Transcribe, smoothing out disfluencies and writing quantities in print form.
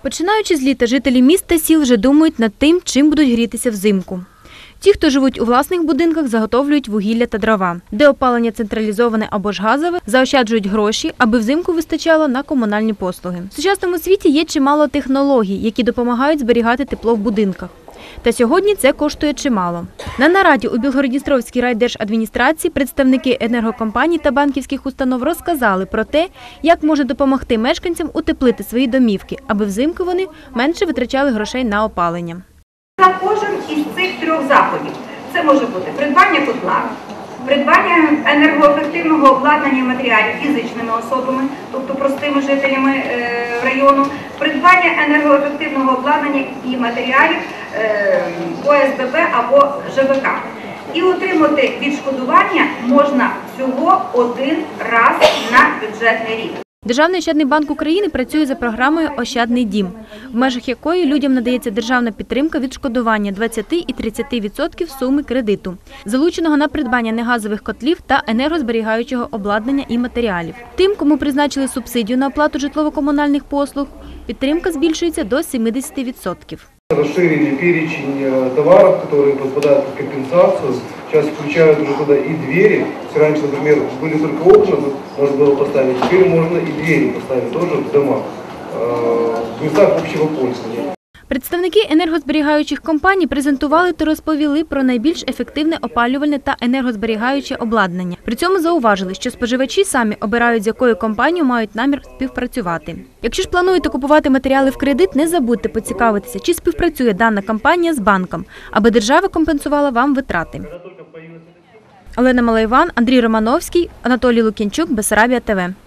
Починаючи з літа, жителі міст та сіл вже думають над тим, чим будуть грітися взимку. Ті, хто живуть у власних будинках, заготовлюють вугілля та дрова. Де опалення централізоване або ж газове, заощаджують гроші, аби взимку вистачало на комунальні послуги. В сучасному світі є чимало технологій, які допомагають зберігати тепло в будинках. Та сьогодні це коштує чимало. На нараді у Білгород-Дністровській райдержадміністрації представники енергокомпаній та банківських установ розказали про те, як може допомогти мешканцям утеплити свої домівки, аби взимку вони менше витрачали грошей на опалення. За кожен із цих трьох заходів це може бути придбання котла, придбання енергоефективного обладнання і матеріалів фізичними особами, тобто простими жителями району, придбання енергоефективного обладнання і матеріалів ОСББ або ЖВК. І отримати відшкодування можна всього один раз на бюджетний рік. Державний ощадний банк України працює за програмою «Ощадний дім», в межах якої людям надається державна підтримка відшкодування 20 і 30% суми кредиту, залученого на придбання негазових котлів та енергозберігаючого обладнання і матеріалів. Тим, кому призначили субсидію на оплату житлово-комунальних послуг, підтримка збільшується до 70%. Расширили перечень товаров, которые подпадают под компенсацию. Сейчас включают уже туда и двери. Раньше, например, были только окна, можно было поставить. Теперь можно и двери поставить тоже в домах, в местах общего пользования. Представники енергозберігаючих компаній презентували та розповіли про найбільш ефективне опалювальне та енергозберігаюче обладнання. При цьому зауважили, що споживачі самі обирають, з якою компанією мають намір співпрацювати. Якщо ж плануєте купувати матеріали в кредит, не забудьте поцікавитися, чи співпрацює дана компанія з банком, аби держава компенсувала вам витрати. Олена Малайван, Андрій Романовський, Анатолій Лук'янчук, Бессарабія ТВ.